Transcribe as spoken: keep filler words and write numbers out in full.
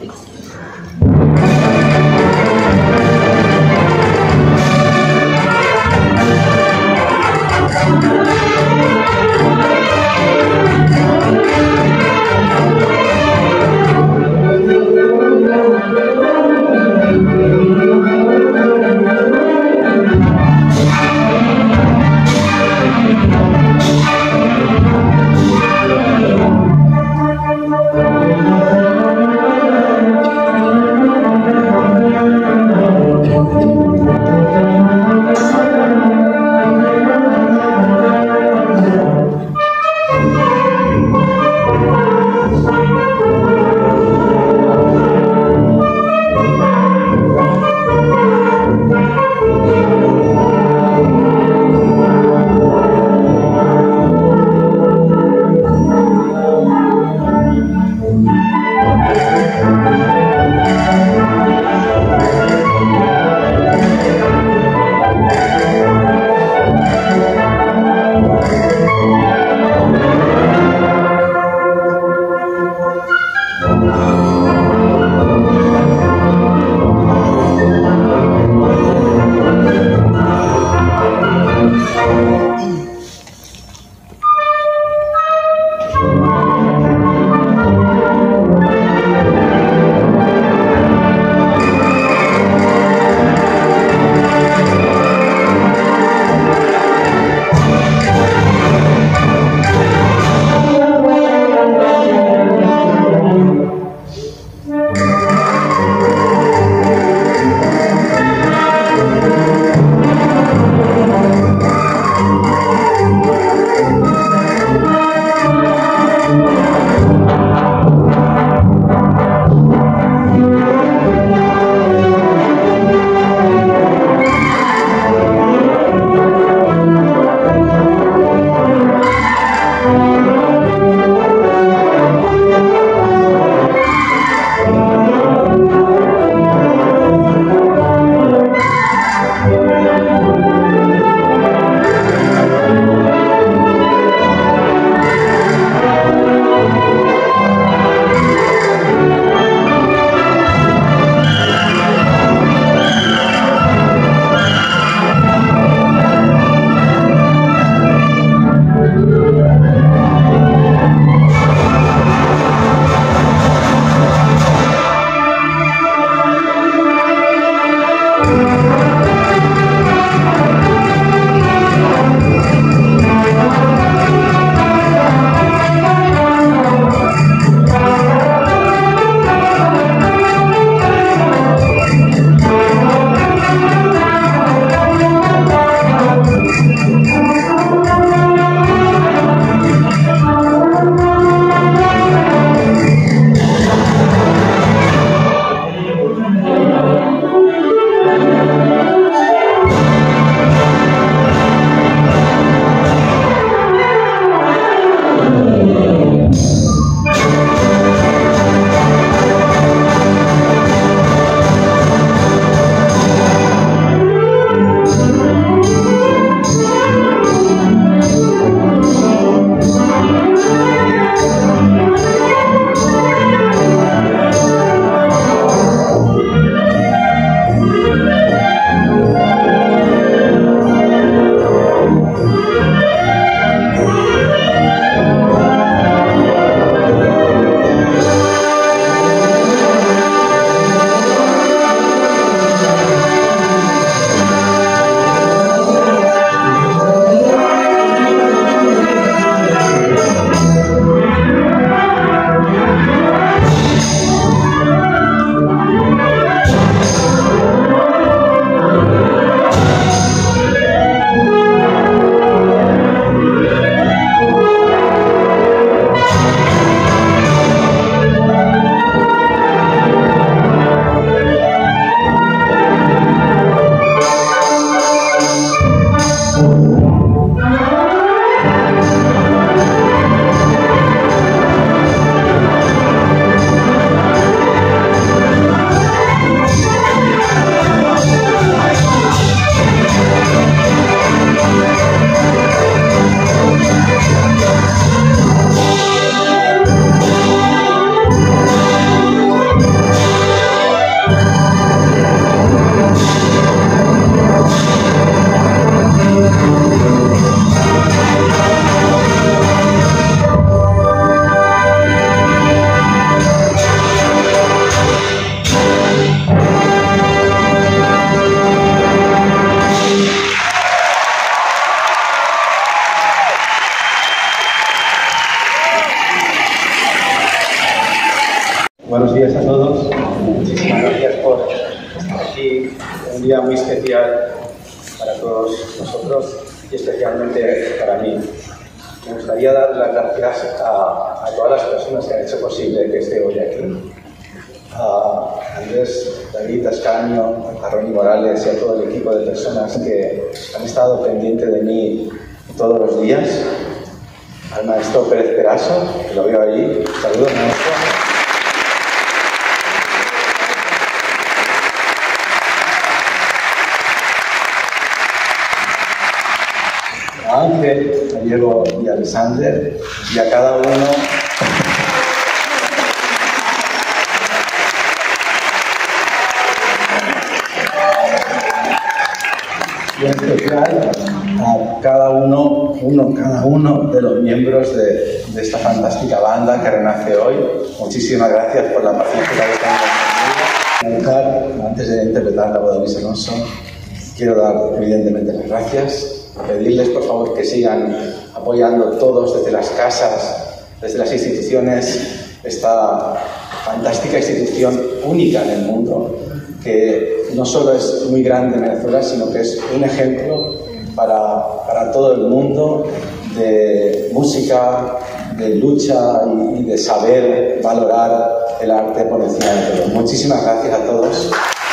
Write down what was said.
Thank you. todos. Muchísimas gracias por estar aquí. Un día muy especial para todos nosotros y especialmente para mí. Me gustaría dar las gracias a, a todas las personas que han hecho posible que esté hoy aquí. A Andrés, David Ascanio, a Ronnie Morales y a todo el equipo de personas que han estado pendientes de mí todos los días. Al maestro Pérez Peraso, que lo veo ahí. Saludos, maestro. A Ángel, a Diego y a Alexander, y a cada uno. Y en especial a cada uno, uno, cada uno de los miembros de, de esta fantástica banda que renace hoy. Muchísimas gracias por la paciencia que están conmigo. Antes de interpretar la voz de Luis Alonso, quiero dar evidentemente las gracias, pedirles por favor que sigan apoyando todos desde las casas, desde las instituciones, esta fantástica institución única en el mundo, que no solo es muy grande en Venezuela, sino que es un ejemplo para, para todo el mundo de música, de lucha y, y de saber valorar el arte por encima de todo. Muchísimas gracias a todos.